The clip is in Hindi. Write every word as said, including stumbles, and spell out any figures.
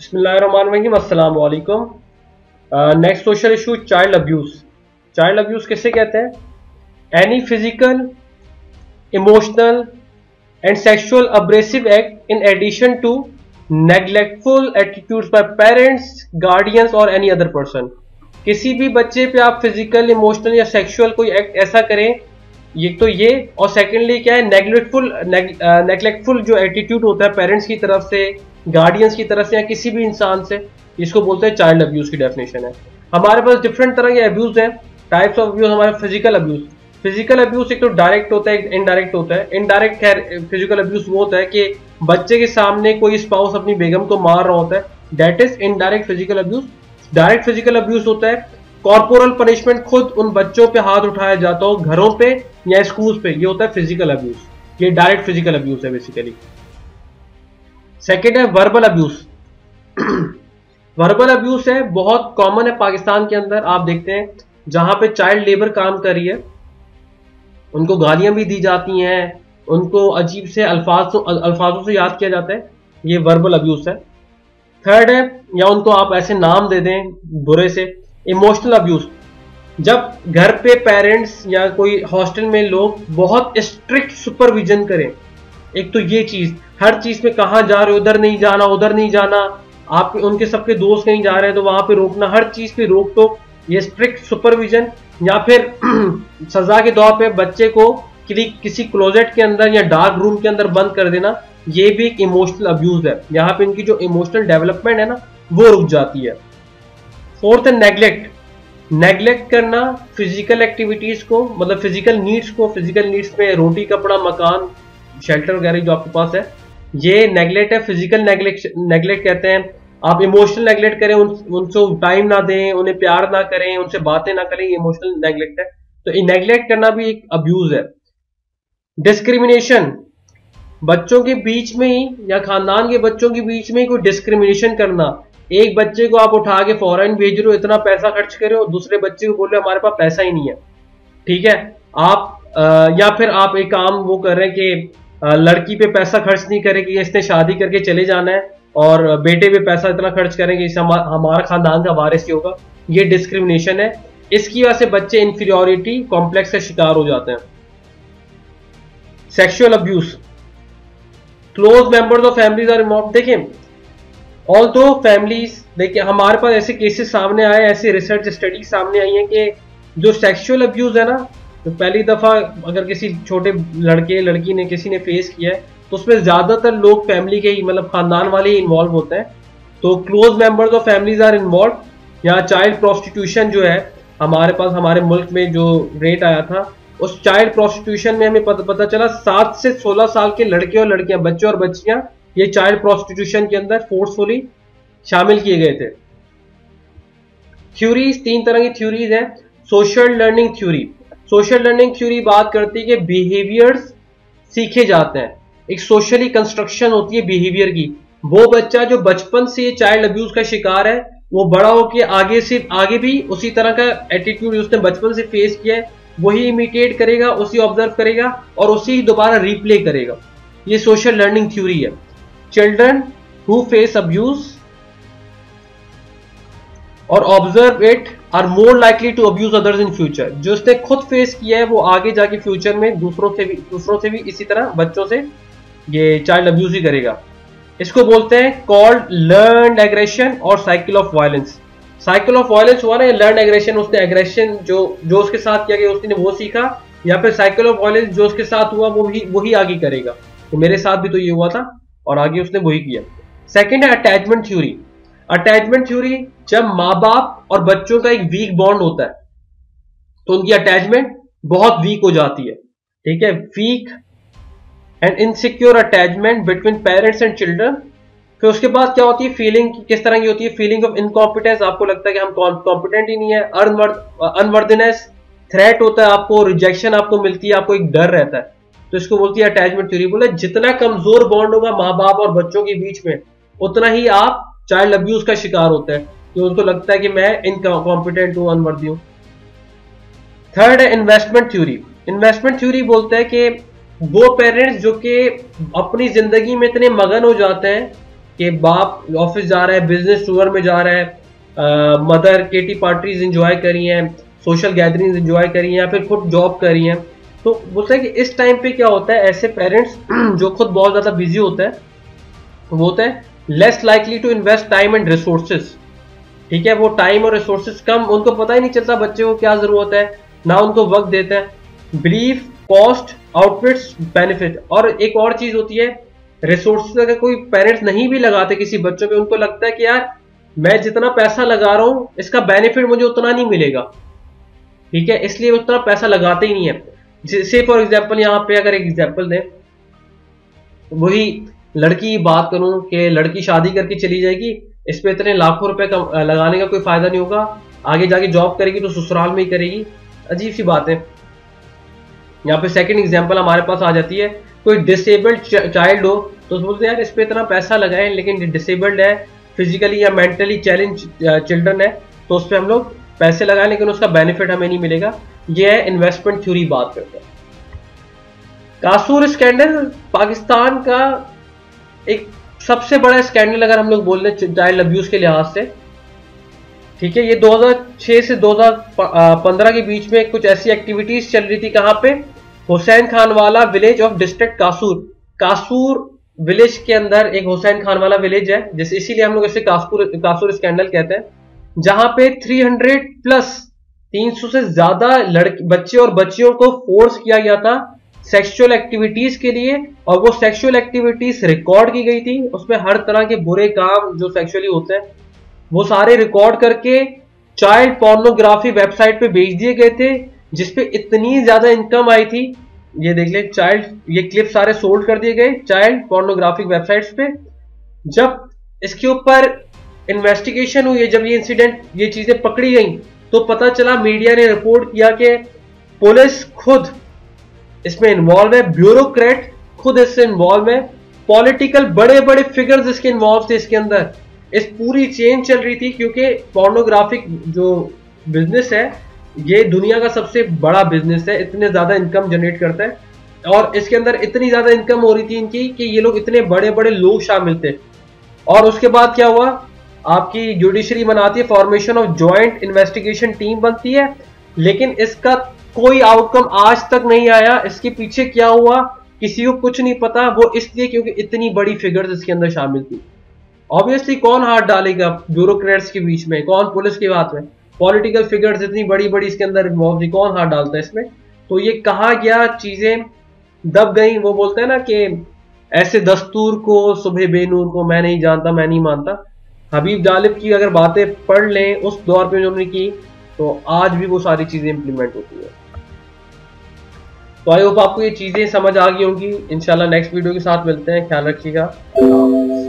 बिस्मिल्लाहिर्रहमानिर्रहीम, अस्सलाम वालेकुम। Next social issue, child abuse. Child abuse किसे कहते हैं? Any physical, emotional and sexual abrasive act in addition to neglectful attitudes by parents, guardians और एनी अदर पर्सन। किसी भी बच्चे पे आप फिजिकल, इमोशनल या सेक्सुअल कोई एक्ट ऐसा करें, ये तो ये, और सेकेंडली क्या है, नेग्लेक्टफुल नेग्लेक्टफुल जो एटीट्यूड होता है पेरेंट्स की तरफ से, गार्डियंस की तरफ से या किसी भी इंसान से, इसको बोलते हैं चाइल्ड अब्यूज की डेफिनेशन है। हमारे पास डिफरेंट तरह के अब्यूज हैं, टाइप्स ऑफ अब्यूज। हमारे फिजिकल अब्यूज, फिजिकल अब्यूज एक तो डायरेक्ट होता है, एक इनडायरेक्ट होता है। इनडायरेक्ट खैर फिजिकल अब्यूज वो होता है कि बच्चे के सामने कोई स्पाउस अपनी बेगम को मार रहा होता है, that is indirect physical abuse. Direct physical abuse होता है कॉर्पोरल पनिशमेंट, खुद उन बच्चों पे हाथ उठाया जाता हो घरों पे या स्कूल पे, ये होता है फिजिकल अब्यूज। ये डायरेक्ट फिजिकल अब्यूज है बेसिकली। सेकेंड है वर्बल अब्यूज। वर्बल अब्यूज है, बहुत कॉमन है पाकिस्तान के अंदर। आप देखते हैं जहां पे चाइल्ड लेबर काम कर रही है, उनको गालियां भी दी जाती हैं, उनको अजीब से अल्फाज अल्फाजों से याद किया जाता है, ये वर्बल अब्यूज है। थर्ड है, या उनको आप ऐसे नाम दे दें बुरे से, इमोशनल अब्यूज। जब घर पे पेरेंट्स या कोई हॉस्टल में लोग बहुत स्ट्रिक्ट सुपरविजन करें, एक तो ये चीज, हर चीज में कहाँ जा रहे हो, उधर नहीं जाना, उधर नहीं जाना, आप उनके सबके दोस्त कहीं जा रहे हैं तो वहां पे रोकना, हर चीज पे रोक टोक, ये स्ट्रिक्ट सुपरविजन। या फिर सजा के तौर पे बच्चे को किसी क्लोजेट के अंदर या डार्क रूम के अंदर बंद कर देना, ये भी एक इमोशनल अब्यूज है। यहाँ पे इनकी जो इमोशनल डेवलपमेंट है ना, वो रुक जाती है। फोर्थ है नेग्लेक्ट। नेग्लेक्ट करना फिजिकल एक्टिविटीज को, मतलब फिजिकल नीड्स को, फिजिकल नीड्स में रोटी, कपड़ा, मकान, शेल्टर वगैरह जो आपके पास है, ये नेग्लेक्ट है। फिजिकल नेग्लेक्ट नेग्लेक्ट कहते हैं। आप इमोशनल नेग्लेक्ट करें, उन, उनसे टाइम ना दें, उन्हें प्यार ना करें, उनसे बातें ना करें, ये इमोशनल नेग्लेक्ट है। तो ये नेग्लेक्ट करना भी एक अब्यूज है। डिस्क्रिमिनेशन, बच्चों के बीच में ही या खानदान के बच्चों के बीच में ही कोई डिस्क्रिमिनेशन करना। एक बच्चे को आप उठा के फॉरेन भेज रहे हो, इतना पैसा खर्च कर रहे हो, दूसरे बच्चे को बोल रहे हो हमारे पास पैसा ही नहीं है, ठीक है। आप आ, या फिर आप एक काम वो कर रहे हैं कि आ, लड़की पे पैसा खर्च नहीं करेगी, इसने शादी करके चले जाना है, और बेटे पे पैसा इतना खर्च करेंगे इससे हमारा खानदान का वारिस ही होगा, ये डिस्क्रिमिनेशन है। इसकी वजह से बच्चे इंफीरियोरिटी कॉम्प्लेक्स का शिकार हो जाते हैं। Sexual abuse, close members of families are involve. देखें, ऑल दो फैमिलीज, देखिए हमारे पास ऐसे केसेस सामने आए, ऐसी रिसर्च स्टडी सामने आई है कि जो सेक्सुअल अब्यूज है ना, तो पहली दफा अगर किसी छोटे लड़के लड़की ने किसी ने फेस किया है, तो उसमें ज्यादातर लोग फैमिली के ही, मतलब खानदान वाले ही इन्वॉल्व होते हैं। तो close members of families are involve. या चाइल्ड प्रोस्टिट्यूशन जो है हमारे पास, हमारे मुल्क में जो रेट आया था, उस चाइल्ड प्रोस्टिट्यूशन में हमें पता, पता चला सात से सोलह साल के लड़के और लड़कियां, बच्चे और बच्चियां, ये चाइल्ड प्रोस्टिट्यूशन के अंदर फोर्सफुली शामिल किए गए थे। थ्योरीज, तीन तरह की थ्योरीज हैं। Social learning theory, social learning theory बात करती है कि बिहेवियर्स सीखे जाते हैं, एक सोशली कंस्ट्रक्शन होती है बिहेवियर की। वो बच्चा जो बचपन से चाइल्ड अब्यूज का शिकार है, वो बड़ा होकर आगे से आगे भी उसी तरह का एटीट्यूड उसने बचपन से फेस किया है, वही इमिटेट करेगा, उसी ऑब्जर्व करेगा और उसी दोबारा रिप्ले करेगा। ये सोशल लर्निंग थ्योरी है। चिल्ड्रन हु फेस अब्यूज और observe it are more likely to abuse others in future. जो उसने खुद फेस किया है, वो आगे जाके फ्यूचर में दूसरों से भी दूसरों से भी इसी तरह बच्चों से ये चाइल्ड अब्यूज ही करेगा। इसको बोलते हैं कॉल्ड लर्न्ड एग्रेशन और cycle of violence. Cycle of violence हुआ ना, ये लर्न एग्रेशन, उसने एग्रेशन जो जो उसके साथ किया गया उसने वो सीखा, या फिर साइकिल ऑफ वायलेंस जो उसके साथ हुआ वो भी वही आगे करेगा। तो मेरे साथ भी तो ये हुआ था और आगे उसने वही किया। सेकेंड है अटैचमेंट थ्योरी। अटैचमेंट थ्योरी, जब माँ बाप और बच्चों का एक वीक बॉन्ड होता है तो उनकी अटैचमेंट बहुत वीक हो जाती है, ठीक है। Weak and insecure attachment between parents and children. फिर उसके बाद क्या होती है, फीलिंग किस तरह की होती है, फीलिंग ऑफ इनकॉम्पिटेंस, आपको लगता है कि हम कॉम्पिटेंट ही नहीं है। अनवर्दिनेस, थ्रेट होता है आपको, रिजेक्शन आपको मिलती है, आपको एक डर रहता है। तो इसको बोलती है अटैचमेंट थ्योरी। बोले जितना कमजोर बॉन्ड होगा माँ बाप और बच्चों के बीच में, उतना ही आप चाइल्ड अब्यूज का शिकार होता है, कि उनको लगता है कि मैं इनकॉम्पिटेंट हूं, अनवर्दी हूं। थर्ड है इन्वेस्टमेंट थ्योरी। इन्वेस्टमेंट थ्योरी बोलते हैं कि वो पेरेंट्स जो कि अपनी जिंदगी में इतने मगन हो जाते हैं कि बाप ऑफिस जा रहा है, बिजनेस टूर में जा रहा है, मदर केटी पार्टीज इंजॉय करी हैं, सोशल गैदरिंग्स इंजॉय करी हैं, या फिर खुद जॉब करी हैं। तो बोलते हैं कि इस टाइम पे क्या होता है, ऐसे पेरेंट्स जो खुद बहुत ज्यादा बिजी होता है वो होता है less likely to invest time and resources. ठीक है, वो टाइम और रिसोर्सेज कम, उनको पता ही नहीं चलता बच्चे को क्या जरूरत है, ना उनको वक्त देते हैं। Believe cost outfits benefit. और एक और चीज होती है, रिसोर्सेज अगर कोई पेरेंट्स नहीं भी लगाते किसी बच्चों पे, उनको लगता है कि यार मैं जितना पैसा लगा रहा हूं इसका बेनिफिट मुझे उतना नहीं मिलेगा। ठीक है, इसलिए वो उतना पैसा लगाते ही नहीं है। जैसे फॉर एग्जाम्पल यहाँ पे अगर एक एग्जाम्पल दें, वही लड़की की बात करूं कि लड़की शादी करके चली जाएगी, इस पे इतने लाखों रुपए का लगाने का कोई फायदा नहीं होगा, आगे जाके जॉब करेगी तो ससुराल में ही करेगी। अजीब सी बात है। यहाँ पे सेकंड एग्जांपल हमारे पास आ जाती है, कोई डिसेबल्ड चाइल्ड हो तो बोलते हैं यार इस पे इतना पैसा लगाएं, लेकिन डिसेबल्ड है, फिजिकली या मेंटली चैलेंज चिल्ड्रन है, तो उस पर हम लोग पैसे लगाएं लेकिन उसका बेनिफिट हमें नहीं मिलेगा। यह है इन्वेस्टमेंट थ्योरी बात करते हैं। कासूर स्कैंडल पाकिस्तान का एक सबसे बड़ा स्कैंडल अगर हम लोग बोल रहे हैं चाइल्ड अब्यूज के लिहाज से। ठीक है, ये दो हज़ार छह से दो हज़ार पंद्रह के बीच में कुछ ऐसी एक्टिविटीज चल रही थी, कहां पे, हुसैन खान वाला village of district Kasur. Kasur village के अंदर एक हुसैन खान वाला विलेज है, जैसे इसीलिए हम लोग इसे कासूर कासूर स्कैंडल कहते हैं, जहां पे तीन सौ प्लस तीन सौ से ज्यादा लड़के बच्चे और बच्चियों को फोर्स किया गया था सेक्सुअल एक्टिविटीज के लिए, और वो सेक्सुअल एक्टिविटीज रिकॉर्ड की गई थी। उसमें हर तरह के बुरे काम जो सेक्सुअली होते हैं वो सारे रिकॉर्ड करके चाइल्ड पोर्नोग्राफी वेबसाइट पे भेज दिए गए थे, जिसपे इतनी ज्यादा इनकम आई थी। ये देख ले, चाइल्ड ये क्लिप सारे सोल्ड कर दिए गए चाइल्ड पोर्नोग्राफिक वेबसाइट्स पे। जब इसके ऊपर इन्वेस्टिगेशन हुई है, जब ये इंसिडेंट ये चीजें पकड़ी गई, तो पता चला, मीडिया ने रिपोर्ट किया कि पुलिस खुद इसमें इन्वॉल्व है, ब्यूरोक्रेट खुद इससे इन्वॉल्व है, पॉलिटिकल बड़े बड़े फिगर्स इसके इन्वॉल्व थे इसके अंदर। इस पूरी चेन चल रही थी, क्योंकि पोर्नोग्राफिक जो बिजनेस है ये दुनिया का सबसे बड़ा बिजनेस है, इतने ज्यादा इनकम जनरेट करता है, और इसके अंदर इतनी ज्यादा इनकम हो रही थी इनकी कि ये लोग इतने बड़े बड़े लोग शामिल थे। और उसके बाद क्या हुआ, आपकी जुडिशरी बनाती है, formation of joint investigation team बनती है, लेकिन इसका कोई आउटकम आज तक नहीं आया। इसके पीछे क्या हुआ किसी को कुछ नहीं पता, वो इसलिए क्योंकि इतनी बड़ी फिगर्स इसके अंदर शामिल थी। ऑब्वियसली कौन हाथ डालेगा ब्यूरोक्रेट्स के बीच में, कौन पुलिस के हाथ में, पॉलिटिकल फिगर्स इतनी बड़ी बड़ी इसके अंदर इन्वॉल्व थी, कौन हाथ डालता है इसमें। तो ये कहा गया, चीजें दब गई। वो बोलते हैं ना कि ऐसे दस्तूर को सुबह बेनूर को मैं नहीं जानता, मैं नहीं मानता। हबीब जालिब की अगर बातें पढ़ लें उस दौर पे जो उन्होंने की, तो आज भी वो सारी चीजें इंप्लीमेंट होती है। तो आई होप आपको ये चीजें समझ आ गई होंगी। इंशाल्लाह नेक्स्ट वीडियो के साथ मिलते हैं, ख्याल रखिएगा।